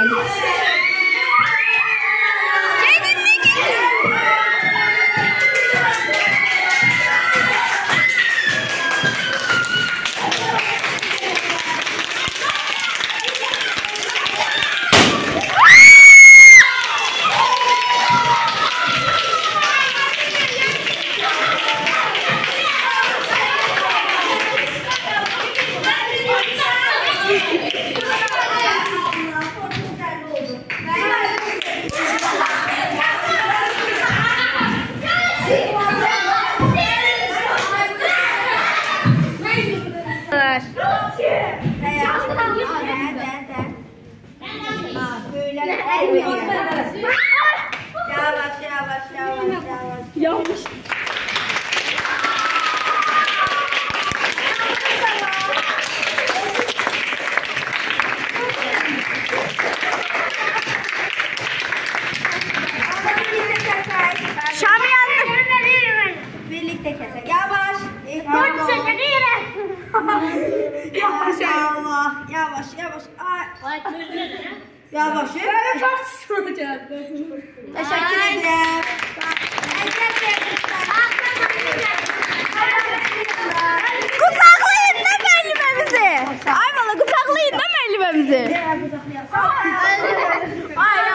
Yavaş. Şam yandı. Birlikte kesek. Yavaş. Yavaş Allah. Yavaş yavaş. Yavaş. Teşekkür ederim. Kucaklayın da müəllimimizi. Ay bala, kucaklayın da müəllimimizi. Ay